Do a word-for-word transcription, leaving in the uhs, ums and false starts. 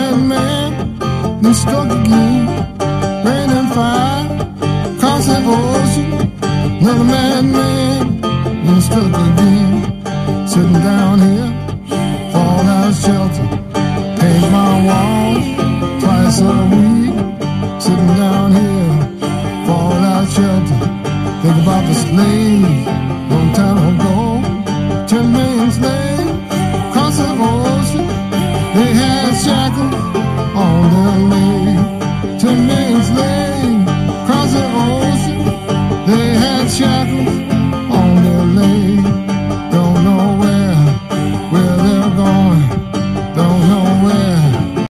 madman, then struck again. Rain and fire, across the ocean. Another madman, then struck again. Sitting down here, fallout shelter. Paint my walls twice a week. Sitting down here, fallout shelter. Think about the slaves long time ago. Ten million slaves across the ocean. They had shackles on their legs.